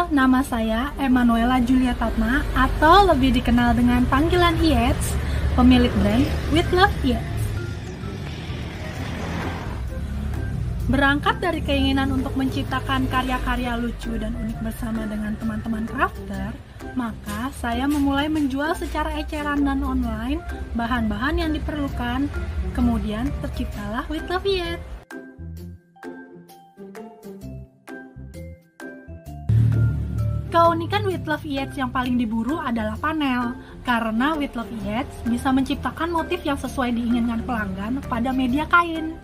Halo, nama saya Emanuela Julia Tatma atau lebih dikenal dengan panggilan IETS, pemilik brand With Love IETS. Berangkat dari keinginan untuk menciptakan karya-karya lucu dan unik bersama dengan teman-teman crafter, maka saya memulai menjual secara eceran dan online bahan-bahan yang diperlukan. Kemudian terciptalah With Love IETS. Keunikan With Love IETS yang paling diburu adalah panel, karena With Love IETS bisa menciptakan motif yang sesuai diinginkan pelanggan pada media kain.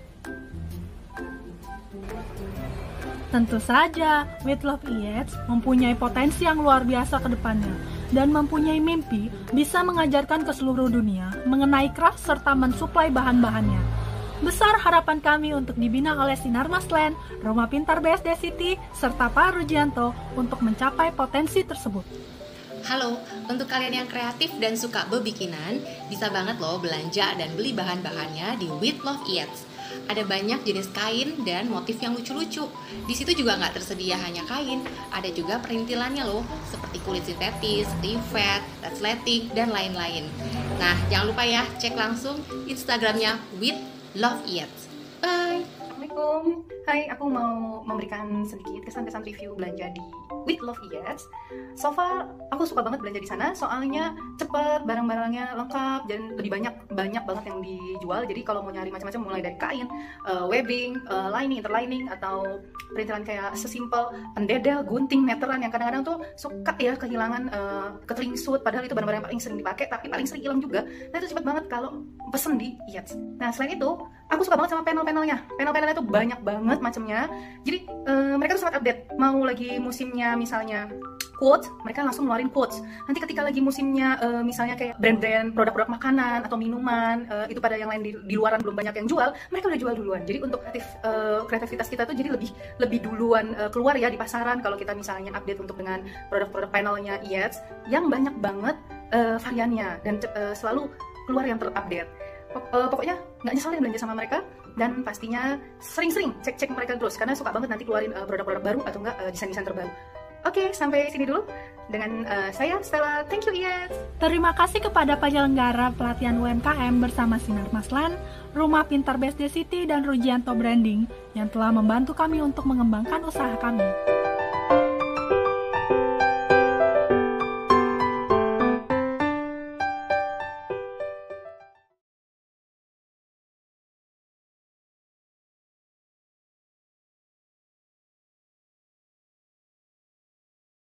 Tentu saja, With Love IETS mempunyai potensi yang luar biasa ke depannya, dan mempunyai mimpi bisa mengajarkan ke seluruh dunia mengenai craft serta mensuplai bahan-bahannya. Besar harapan kami untuk dibina oleh Sinar Maslen, Rumah Pintar BSD City, serta Pak Rujianto untuk mencapai potensi tersebut. Halo, untuk kalian yang kreatif dan suka bebikinan, bisa banget loh belanja dan beli bahan-bahannya di With Love IETS. Ada banyak jenis kain dan motif yang lucu-lucu. Di situ juga nggak tersedia hanya kain, ada juga perintilannya loh, seperti kulit sintetis, rivet, resleting, dan lain-lain. Nah, jangan lupa ya, cek langsung Instagramnya With Love IETS. Bye! Assalamualaikum. Hai, aku mau memberikan sedikit kesan-kesan review belanja di With Love IETS. So far, aku suka banget belanja di sana, soalnya cepet, barang-barangnya lengkap, dan lebih banyak banget yang dijual. Jadi kalau mau nyari macam-macam, mulai dari kain, webbing, lining, interlining, atau perintilan kayak sesimpel pendedel, gunting, meteran yang kadang-kadang tuh suka ya kehilangan, ketelingsut, padahal itu barang-barang yang paling sering dipakai, tapi paling sering hilang juga. Nah, itu cepet banget kalau pesen di IETS. Nah, selain itu, aku suka banget sama panel-panelnya. Panel-panelnya tuh banyak banget macamnya. Jadi mereka tuh sangat update. Mau lagi musimnya misalnya quotes, mereka langsung ngeluarin quotes. Nanti ketika lagi musimnya misalnya kayak brand-brand produk-produk makanan atau minuman, itu pada yang lain di luaran belum banyak yang jual, mereka udah jual duluan. Jadi untuk kreativitas kita tuh jadi lebih duluan keluar ya di pasaran kalau kita misalnya update untuk dengan produk-produk panelnya IETS yang banyak banget variannya dan selalu keluar yang terupdate. Pokoknya nggak nyesel belanja sama mereka, dan pastinya sering-sering cek mereka terus karena suka banget nanti keluarin produk-produk baru atau enggak desain-desain terbaru. Oke, sampai sini dulu dengan saya Stella. Thank you IETS. Terima kasih kepada penyelenggara pelatihan UMKM bersama Sinar Maslen, Rumah Pintar BSD City, dan Rujianto Branding yang telah membantu kami untuk mengembangkan usaha kami.